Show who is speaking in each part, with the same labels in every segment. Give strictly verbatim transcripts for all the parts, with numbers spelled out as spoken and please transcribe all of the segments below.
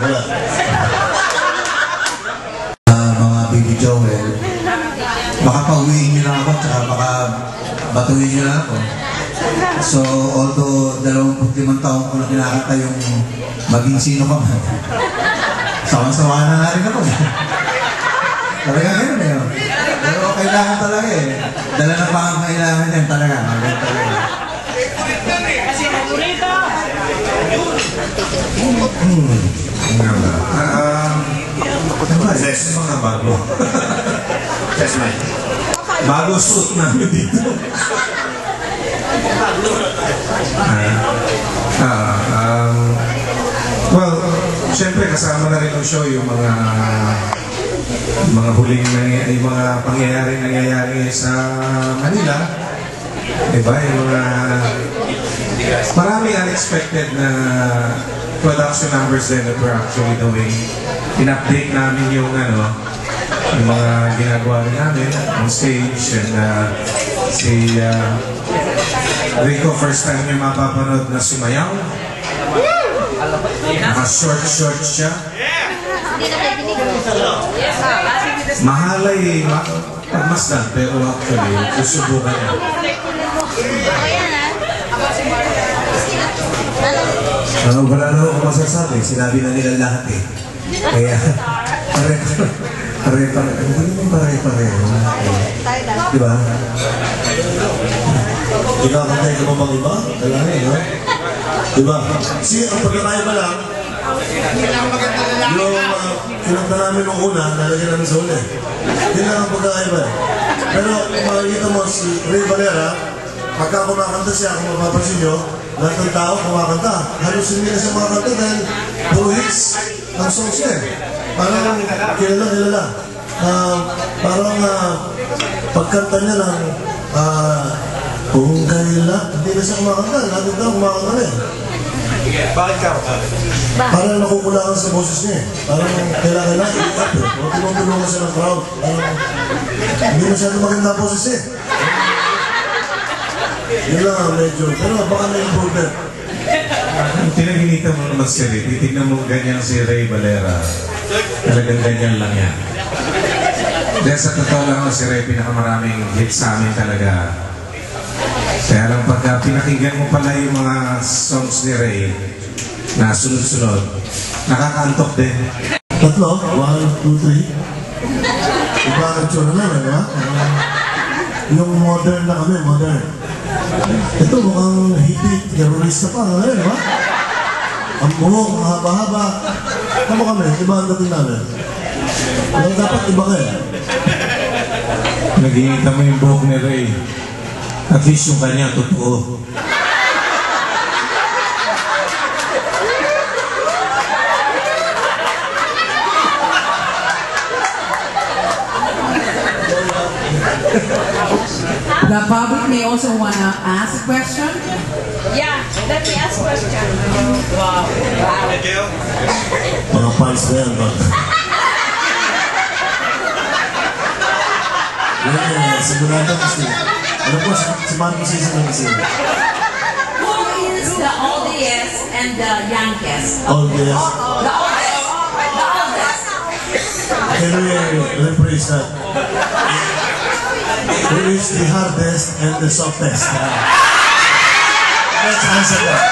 Speaker 1: Wala. Uh, mga Baby Joel, baka pauwiin nyo lang ako, tsaka baka batuhin nyo lang ako. So, although dalawampu't limang taon ko na kinakanta yung maging sino ka man. Sawang-sawa na nga rin ako. Talaga gano'n eh. Pero kailangan talaga eh. Dala na pangangailangan yan talaga. Magaling talaga.
Speaker 2: Kasi favorito!
Speaker 1: Hmm. Nga ba? Um, Ses, mga bago. Ses, may. Bago suit namin dito. Ah, uh, um, well, siyempre kasama na rin ang show yung mga mga huling nangyayari, yung mga pangyayari nangyayari sa Manila. Diba? Yung mga maraming unexpected na production numbers din that we're actually doing. In-update namin yung ano, yung mga ginagawa rin namin on stage, and uh, si uh, Rico, first time niyo mapapanood na sumayaw. Naka-short-short siya. Mahalay, ma pagmasdan, pero actually, susubukan niya. Ano, wala na ako masasabi. Sinabi na nila lahat eh. Kaya, pare-pare. Pare-pare. Hindi mo pare-pare. Diba? Ikakantay ka ba bang iba? Kailangan eh, no? Diba? Kasi ang pagkakaiba lang, yung uh, kinanta namin nung una, nalagyan namin sa uli. Yun lang ang pagkakaiba eh. Pero makikita mo si Ray Valera, pagka kumakanta siya, kung mapapansin nyo, lahat ng tao kumakanta. Halusin nila sa mga kanta dahil puro hits ang songs niya eh. Parang kilala-kilala. Uh, parang uh, pagkanta niya ng uh, kung kailan, hindi na siya kumakanta. Lahat ng tao kumakanta na eh.
Speaker 3: Bakit ka?
Speaker 1: Parang nakukulangan sa boses niya eh. Parang kailangan na i-up eh. O tinutulungan siya ng crowd. Parang hindi masyado maganda ang boses eh. Yun lang ang medyo. Pero baka may improvement.
Speaker 4: Tinaginitan mo naman si Ray. Titignan mo ganyan si Ray Valera. Talagang ganyan lang yan. Dahil sa totoo lang si Ray, pinakamaraming hit sa amin talaga. Kaya lang pagka pinakinggan mo pala yung mga songs ni Ray na sunod-sunod, nakakaantok din.
Speaker 1: Tatlo? One, two, three. Iba ang tsura na, di ba? Yung modern na kami, modern. Ito mukhang hippie, terrorista pa, di ba? Ang buhok, ang haba-haba. Tama kami, iba ang dating namin. Walang dapat iba kayo.
Speaker 4: Nag-iinita mo yung buhok ni Ray. At least yung kanya, totoo.
Speaker 5: The public may also want to ask a question.
Speaker 2: Yeah, let me ask a question. Wow. Wow.
Speaker 1: Mga fans na yan ba? Yeah, sigurado kasi. Ano po, si Marcos isa na kasi.
Speaker 5: Who is the oldest and the youngest?
Speaker 1: Oldest.
Speaker 5: The oldest. The oldest.
Speaker 1: Can we rephrase that? Who is the hardest and the softest? Let's answer that.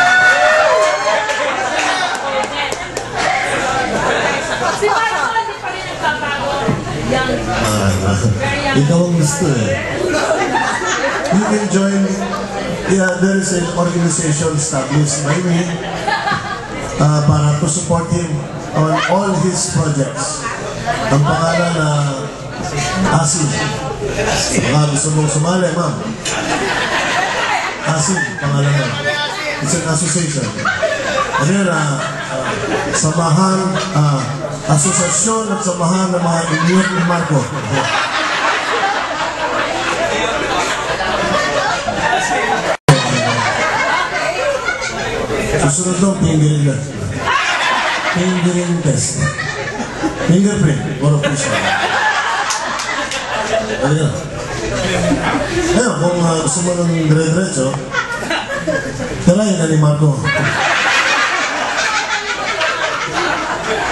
Speaker 2: Si Marco, hindi pa rin nagpapago. Young.
Speaker 1: Ikaw ang gusto eh. You can join, yeah, there is an organization established by me uh, para to support him on all his projects. Ang pangalan na uh, ASIM. Baka gusto mong sumali, ma'am. ASIM, pangalan na. It's an association. Ano yun, uh, uh, samahan, uh, asosasyon at samahan ng mga inyot ni Marco. Susunod daw, fingering test. Fingering test. Fingerprint, or official. Ano yan? Ayun, kung uh, gusto mo ng dire-diretso, tarayin na ni Marco.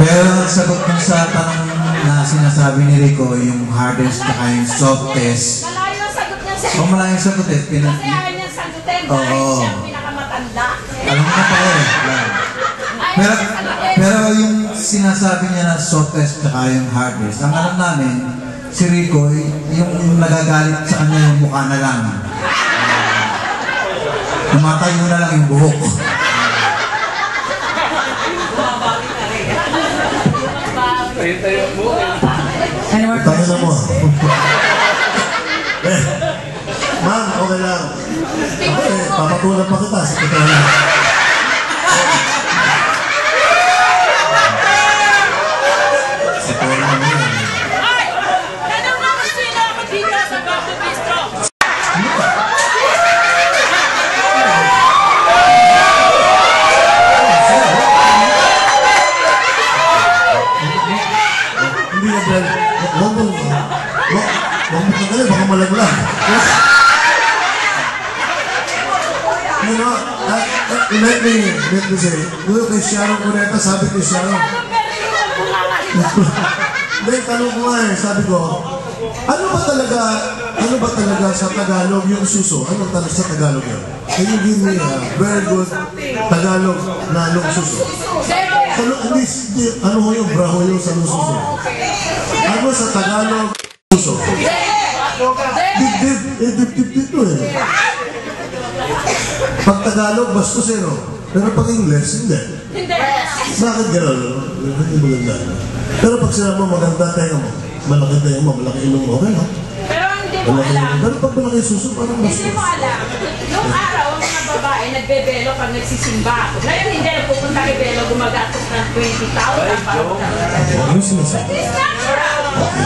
Speaker 6: Pero ang sagot ng sa tanong na sinasabi ni Rico, yung hardest at yung softest.
Speaker 2: Malayo ang sagot niya sir.
Speaker 6: O malayang sagot eh. Pina-
Speaker 2: Kasi ayaw niyang sagutin dahil
Speaker 6: Oo.
Speaker 2: siya ang pinakamatanda.
Speaker 6: Alam mo pa eh. Pero, pero yung sinasabi niya na softest at yung hardest, ang alam namin, si Rico, yung nagagalit sa kanya yung mukha na lang. Tumatayo na lang yung buhok.
Speaker 5: Any more
Speaker 1: Tayo na mo.
Speaker 5: questions?
Speaker 1: Eh, ma'am, okay lang. Okay, papatulan pa kita. Sa totoo lang.
Speaker 6: Sa totoo lang yun.
Speaker 2: Ay! Tanong mo kung sino ako dito sa Bamboo Bistro.
Speaker 1: Hindi na dahil, huwag mong, huwag huwag mo kang galing, baka malaglag. Yes. You know, uh, uh, let me, let me say, doon kay Sharon Cuneta, sabi kay Sharon,
Speaker 2: Anong meron yung nagbunganga?
Speaker 1: hindi, tanong ko nga eh, sabi ko, ano ba talaga, ano ba talaga sa Tagalog yung suso? Ano talaga sa Tagalog yun? Can you give me a very good Tagalog na anong suso? Ano, hindi, hindi, ano ho yung braho yung sa anong suso? Ano sa Tagalog suso? Dibdib, eh dibdib dito eh. Pag Tagalog, bastos eh no? Pero pag English, hindi.
Speaker 2: Hindi.
Speaker 1: Bakit gano'n? Hindi maganda. Pero pag sinabi mo maganda tenga mo, malaki tenga mo, malaki ilong mo, okay no?
Speaker 2: Pero hindi mo
Speaker 1: Malaki
Speaker 2: alam.
Speaker 1: ilong. Pero pag malaki suso, parang
Speaker 2: Hindi
Speaker 1: bastos.
Speaker 2: mo alam. Noong araw, ang mga babae nagbebelo pag nagsisimba. Ngayon hindi nagpupunta kay Belo, gumagastos ng twenty thousand para magkaroon.
Speaker 1: Ano yung sinasabi?
Speaker 2: It's natural.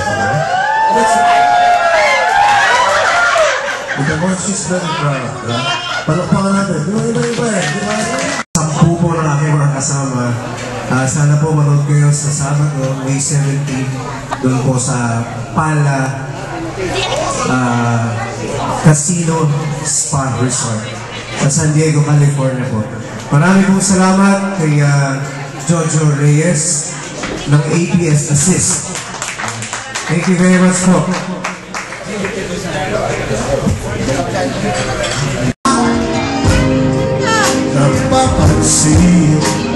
Speaker 1: Ito mo, she's very proud. Diba? Palakpakan natin. Di ba iba-iba eh? Di ba?
Speaker 7: Sampu po ng aking mga kasama. Ah, sana po manood kayo sa Sabado, May seventeenth, doon po sa Pala ah, Casino Spa Resort sa San Diego, California po. Maraming pong salamat kay ah, Jojo Reyes ng A P S Assist. Thank you very much po.
Speaker 1: Napapansin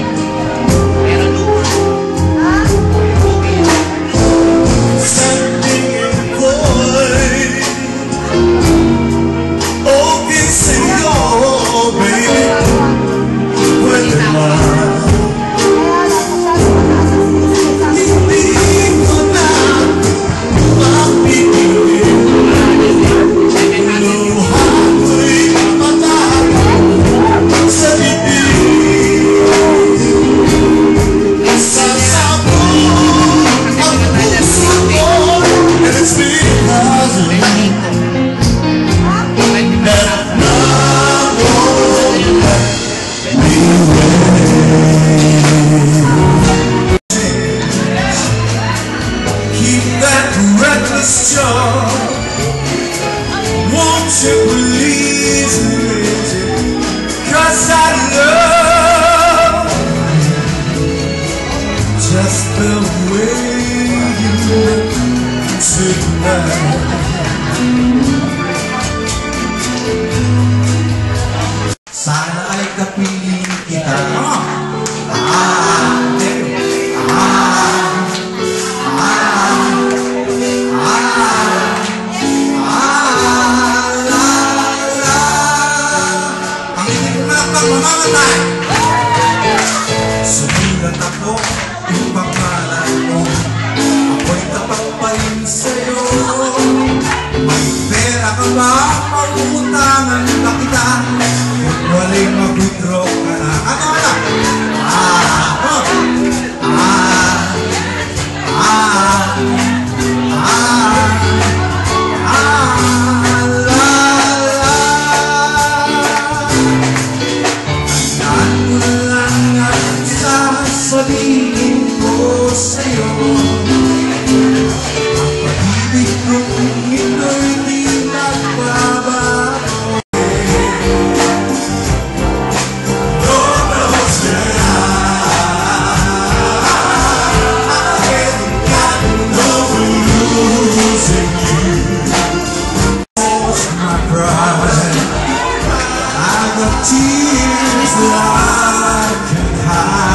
Speaker 1: sa tingin ko'y okay sa'yo, baby. Pwede ba? Hindi ko na mapipigil. Luha ko'y kapatag sa bibig. Sasabog ang puso ko, and it's because of you that love won't let me wait. Keep that reckless joy. Won't you please, cause I love just the way you look tonight.
Speaker 6: Sana ay kapiling kita. Ah, ah, ah, ah, la, la. Ang inig na pagmamamatay.
Speaker 7: Sumulat ako yung pangalan mo. Ako'y tapat pa rin sa'yo. May pera ka ba? Pangutangan ba kita? Kung wala'y mag-withdraw ka na. Ano ka na? Ah, oh. ah, ah, ah, ah, la, la. Tandaan mo na lang ang sasabihin ko sa'yo. Ang pag-ibig kong ito'y di nagbabago. the tears that I can hide.